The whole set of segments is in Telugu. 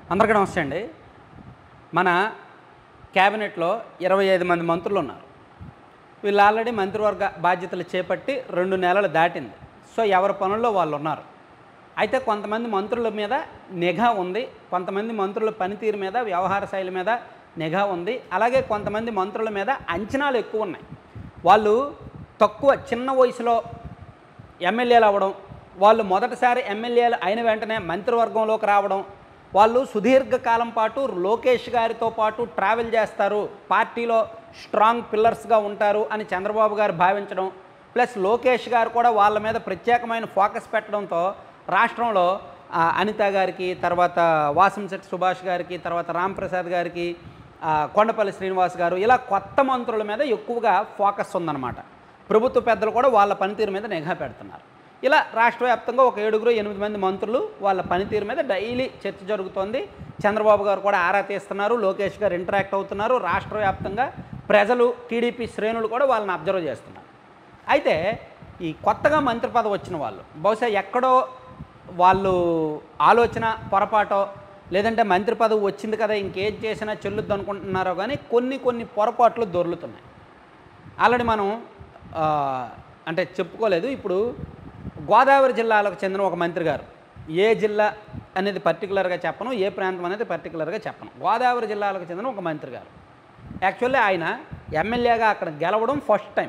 అందరికీ నమస్తే అండి. మన క్యాబినెట్లో 25 మంది మంత్రులు ఉన్నారు. వీళ్ళు ఆల్రెడీ మంత్రివర్గ బాధ్యతలు చేపట్టి 2 నెలలు దాటింది. సో ఎవరి పనుల్లో వాళ్ళు ఉన్నారు. అయితే కొంతమంది మంత్రుల మీద నిఘా ఉంది, కొంతమంది మంత్రుల పనితీరు మీద, వ్యవహార శైలి మీద నిఘా ఉంది. అలాగే కొంతమంది మంత్రుల మీద అంచనాలు ఎక్కువ ఉన్నాయి. వాళ్ళు చిన్న వయసులో ఎమ్మెల్యేలు అవ్వడం, వాళ్ళు మొదటిసారి ఎమ్మెల్యేలు అయిన వెంటనే మంత్రివర్గంలోకి రావడం, వాళ్ళు సుదీర్ఘకాలం పాటు లోకేష్ గారితో పాటు ట్రావెల్ చేస్తారు, పార్టీలో స్ట్రాంగ్ పిల్లర్స్గా ఉంటారు అని చంద్రబాబు గారు భావించడం, ప్లస్ లోకేష్ గారు కూడా వాళ్ళ మీద ప్రత్యేకమైన ఫోకస్ పెట్టడంతో రాష్ట్రంలో అనిత గారికి, తర్వాత వాసంశెట్టి సుభాష్ గారికి, తర్వాత రాంప్రసాద్ గారికి, కొండపల్లి శ్రీనివాస్ గారు, ఇలా కొత్త మంత్రుల మీద ఎక్కువగా ఫోకస్ ఉందన్నమాట. ప్రభుత్వ పెద్దలు కూడా వాళ్ళ పనితీరు మీద నిఘా పెడుతున్నారు. ఇలా రాష్ట్ర వ్యాప్తంగా ఒక 7-8 మంది మంత్రులు వాళ్ళ పనితీరు మీద డైలీ చర్చ జరుగుతోంది. చంద్రబాబు గారు కూడా ఆరా తీస్తున్నారు, లోకేష్ గారు ఇంటరాక్ట్ అవుతున్నారు. రాష్ట్ర వ్యాప్తంగా ప్రజలు, టీడీపీ శ్రేణులు కూడా వాళ్ళని అబ్జర్వ్ చేస్తున్నారు. అయితే ఈ కొత్తగా మంత్రి పదవి వచ్చిన వాళ్ళు బహుశా ఎక్కడో వాళ్ళు ఆలోచన పొరపాటో, లేదంటే మంత్రి పదవి వచ్చింది కదా ఇంకేం చేసినా చెల్లుద్దు అనుకుంటున్నారో కానీ కొన్ని పొరపాట్లు దొర్లుతున్నాయి. ఆల్రెడీ మనం అంటే చెప్పుకోలేదు. ఇప్పుడు గోదావరి జిల్లాలకు చెందిన ఒక మంత్రి గారు, ఏ జిల్లా అనేది పర్టికులర్గా చెప్పను, ఏ ప్రాంతం అనేది పర్టికులర్గా చెప్పను, గోదావరి జిల్లాలకు చెందిన ఒక మంత్రి గారు యాక్చువల్లీ ఆయన ఎమ్మెల్యేగా అక్కడ గెలవడం ఫస్ట్ టైం.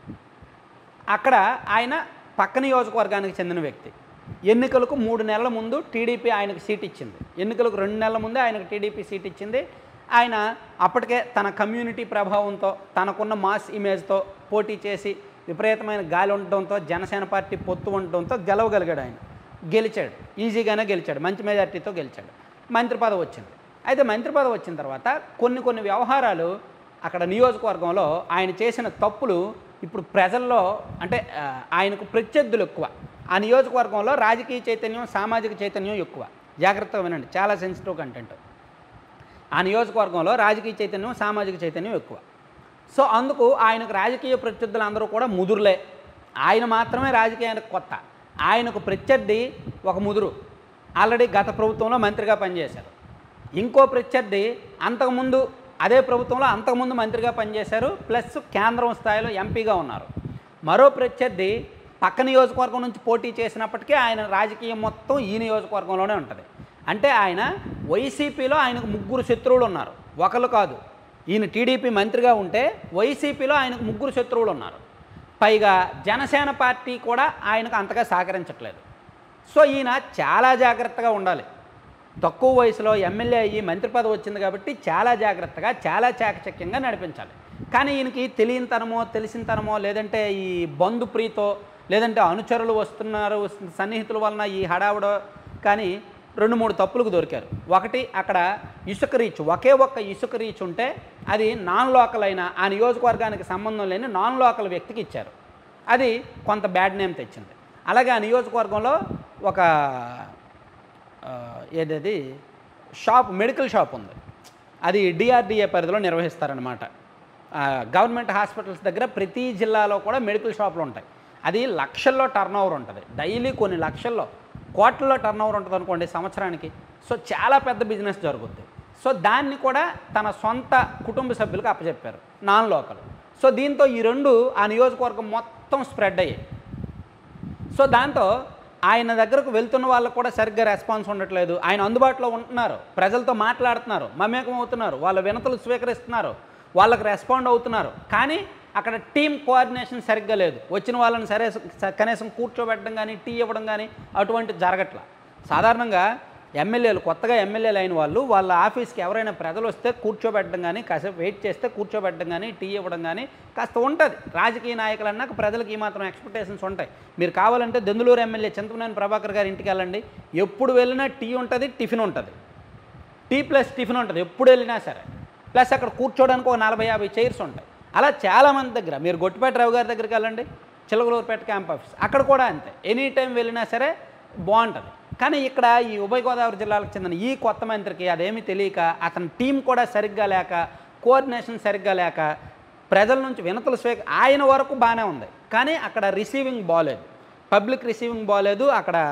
అక్కడ ఆయన పక్క నియోజకవర్గానికి చెందిన వ్యక్తి. ఎన్నికలకు 3 నెలల ముందు టీడీపీ ఆయనకు సీట్ ఇచ్చింది, ఎన్నికలకు 2 నెలల ముందే ఆయనకు టీడీపీ సీట్ ఇచ్చింది. ఆయన అప్పటికే తన కమ్యూనిటీ ప్రభావంతో, తనకున్న మాస్ ఇమేజ్తో పోటీ చేసి విపరీతమైన గాలి ఉండడంతో, జనసేన పార్టీ పొత్తు ఉండడంతో గెలవగలిగాడు. ఆయన గెలిచాడు, ఈజీగానే గెలిచాడు, మంచి మెజార్టీతో గెలిచాడు. మంత్రి పదవి వచ్చింది. అయితే మంత్రి పదవి వచ్చిన తర్వాత కొన్ని వ్యవహారాలు అక్కడ నియోజకవర్గంలో ఆయన చేసిన తప్పులు ఇప్పుడు ప్రజల్లో, అంటే ఆయనకు ప్రత్యర్థులు ఎక్కువ. ఆ నియోజకవర్గంలో రాజకీయ చైతన్యం, సామాజిక చైతన్యం ఎక్కువ. జాగ్రత్తగా వినండి, చాలా సెన్సిటివ్ కంటెంట్. ఆ నియోజకవర్గంలో రాజకీయ చైతన్యం, సామాజిక చైతన్యం ఎక్కువ. సో అందుకు ఆయనకు రాజకీయ ప్రత్యర్థులు అందరూ కూడా ముదురులే. ఆయన మాత్రమే రాజకీయానికి కొత్త. ఆయనకు ప్రత్యర్థి ఒక ముదురు, ఆల్రెడీ గత ప్రభుత్వంలో మంత్రిగా పనిచేశారు. ఇంకో ప్రత్యర్థి అంతకుముందు అదే ప్రభుత్వంలో అంతకుముందు మంత్రిగా పనిచేశారు, ప్లస్ కేంద్రం స్థాయిలో ఎంపీగా ఉన్నారు. మరో ప్రత్యర్థి పక్క నియోజకవర్గం నుంచి పోటీ చేసినప్పటికీ ఆయన రాజకీయం మొత్తం ఈ నియోజకవర్గంలోనే ఉంటుంది. అంటే ఆయన వైసీపీలో ఆయనకు 3 శత్రువులు ఉన్నారు, ఒకరు కాదు. ఈయన టీడీపీ మంత్రిగా ఉంటే వైసీపీలో ఆయనకు 3 శత్రువులు ఉన్నారు. పైగా జనసేన పార్టీ కూడా ఆయనకు అంతగా సహకరించట్లేదు. సో ఈయన చాలా జాగ్రత్తగా ఉండాలి. తక్కువ వయసులో ఎమ్మెల్యే అయ్యి మంత్రి పదవి వచ్చింది కాబట్టి చాలా జాగ్రత్తగా, చాలా చాకచక్యంగా నడిపించాలి. కానీ ఈయనకి తెలియనితనమో, తెలిసినతనమో, లేదంటే ఈ బంధు ప్రీతో, లేదంటే అనుచరులు వస్తున్నారు సన్నిహితుల వలన ఈ హడావుడో కానీ 2-3 తప్పులకు దొరికారు. ఒకటి, అక్కడ ఇసుక రీచ్, ఒకే ఒక్క ఇసుక రీచ్ ఉంటే అది నాన్ లోకల్ అయిన, ఆ నియోజకవర్గానికి సంబంధం లేని నాన్ లోకల్ వ్యక్తికి ఇచ్చారు. అది కొంత బ్యాడ్ నేమ్ తెచ్చింది. అలాగే ఆ నియోజకవర్గంలో ఒక ఏదది షాప్, మెడికల్ షాప్ ఉంది. అది డిఆర్డిఏ పరిధిలో నిర్వహిస్తారనమాట. గవర్నమెంట్ హాస్పిటల్స్ దగ్గర ప్రతి జిల్లాలో కూడా మెడికల్ షాపులు ఉంటాయి. అది లక్షల్లో టర్న్ ఓవర్ ఉంటుంది, డైలీ కొన్ని లక్షల్లో, కోట్లలో టర్న్ ఓవర్ ఉంటుంది అనుకోండి సంవత్సరానికి. సో చాలా పెద్ద బిజినెస్ జరుగుద్ది. సో దాన్ని కూడా తన సొంత కుటుంబ సభ్యులకు అప్పచెప్పారు, నాన్ లోకల్. సో దీంతో ఈ 2 ఆ నియోజకవర్గం మొత్తం స్ప్రెడ్ అయ్యాయి. సో దాంతో ఆయన దగ్గరకు వెళ్తున్న వాళ్ళకు కూడా సరిగ్గా రెస్పాన్స్ ఉండట్లేదు. ఆయన అందుబాటులో ఉంటున్నారు, ప్రజలతో మాట్లాడుతున్నారు, మమేకం అవుతున్నారు, వాళ్ళ వినతులు స్వీకరిస్తున్నారు, వాళ్ళకి రెస్పాండ్ అవుతున్నారు. కానీ అక్కడ టీమ్ కోఆర్డినేషన్ సరిగ్గా లేదు. వచ్చిన వాళ్ళని కనీసం కూర్చోబెట్టడం కానీ, టీ ఇవ్వడం కానీ అటువంటి జరగట్ల. సాధారణంగా ఎమ్మెల్యేలు, కొత్తగా ఎమ్మెల్యేలు అయిన వాళ్ళు వాళ్ళ ఆఫీస్కి ఎవరైనా ప్రజలు వస్తే కూర్చోబెట్టడం కానీ, కాసేపు వెయిట్ చేస్తే కూర్చోబెట్టడం కానీ, టీ ఇవ్వడం కానీ కాస్త ఉంటుంది. రాజకీయ నాయకులు అన్నాక ప్రజలకు ఈ మాత్రం ఎక్స్పెక్టేషన్స్ ఉంటాయి. మీరు కావాలంటే దెందులూరు ఎమ్మెల్యే చింతమనేని ప్రభాకర్ గారి ఇంటికి వెళ్ళండి, ఎప్పుడు వెళ్ళినా టీ ఉంటుంది, టిఫిన్ ఉంటుంది, టీ ప్లస్ టిఫిన్ ఉంటుంది ఎప్పుడు వెళ్ళినా సరే. ప్లస్ అక్కడ కూర్చోడానికి ఒక 40-50 చైర్స్ ఉంటాయి. అలా చాలామంది దగ్గర, మీరు గొట్టిపేట రావు గారి దగ్గరికి వెళ్ళండి, చిలకలూరుపేట క్యాంప్ ఆఫీస్, అక్కడ కూడా అంతే, ఎనీ టైం వెళ్ళినా సరే బాగుంటుంది. కానీ ఇక్కడ ఈ ఉభయ గోదావరి జిల్లాలకు చెందిన ఈ కొత్త మంత్రికి అదేమీ తెలియక, అతని టీం కూడా సరిగ్గా లేక, కోఆర్డినేషన్ సరిగ్గా లేక, ప్రజల నుంచి వినతులు ఆయన వరకు బాగానే ఉంది, కానీ అక్కడ రిసీవింగ్ బాగలేదు, పబ్లిక్ రిసీవింగ్ బాగలేదు. అక్కడ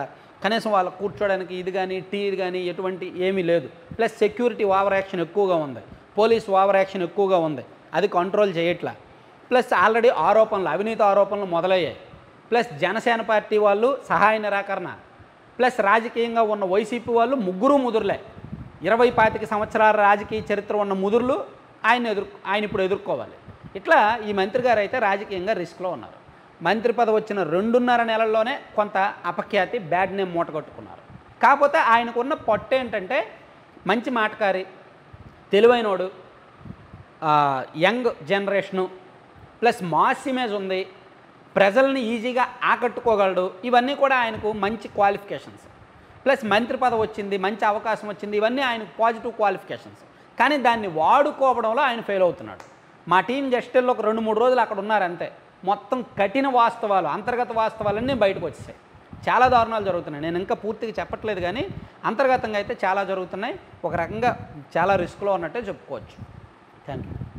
కనీసం వాళ్ళకు కూర్చోడానికి ఇది కానీ టీ కానీ ఎటువంటి ఏమీ లేదు. ప్లస్ సెక్యూరిటీ ఓవర్ యాక్షన్ ఎక్కువగా ఉంది, పోలీస్ ఓవర్ యాక్షన్ ఎక్కువగా ఉంది, అది కంట్రోల్ చేయట్లా. ప్లస్ ఆల్రెడీ ఆరోపణలు, అవినీతి ఆరోపణలు మొదలయ్యాయి. ప్లస్ జనసేన పార్టీ వాళ్ళు సహాయ నిరాకరణ, ప్లస్ రాజకీయంగా ఉన్న వైసీపీ వాళ్ళు ముగ్గురు ముదురులే. 20-25 సంవత్సరాల రాజకీయ చరిత్ర ఉన్న ముదురులు ఆయన ఇప్పుడు ఎదుర్కోవాలి. ఇట్లా ఈ మంత్రి గారు అయితే రాజకీయంగా రిస్క్లో ఉన్నారు. మంత్రి పదవి వచ్చిన 2.5 నెలల్లోనే కొంత అపఖ్యాతి, బ్యాడ్ నేమ్ మూటగట్టుకున్నారు. కాకపోతే ఆయనకున్న పట్టు ఏంటంటే మంచి మాటకారి, తెలివైనోడు, young generation, plus mass image ఉంది, ప్రజల్ని ఈజీగా ఆకట్టుకోగలడు. ఇవన్నీ కూడా ఆయనకు మంచి క్వాలిఫికేషన్స్. ప్లస్ మంత్రి పదవి వచ్చింది, మంచి అవకాశం వచ్చింది, ఇవన్నీ ఆయనకు పాజిటివ్ క్వాలిఫికేషన్స్. కానీ దాన్ని వాడుకోవడంలో ఆయన ఫెయిల్ అవుతున్నాడు. మా టీం జస్టిల్లో ఒక 2-3 రోజులు అక్కడ ఉన్నారు అంతే. మొత్తం కఠిన వాస్తవాలు, అంతర్గత వాస్తవాలన్నీ బయటకు వచ్చేసాయి. చాలా దారుణాలు జరుగుతున్నాయి. నేను ఇంకా పూర్తిగా చెప్పట్లేదు కానీ అంతర్గతంగా అయితే చాలా జరుగుతున్నాయి. ఒక రకంగా చాలా రిస్క్లో ఉన్నట్టే చెప్పుకోవచ్చు. Thank you.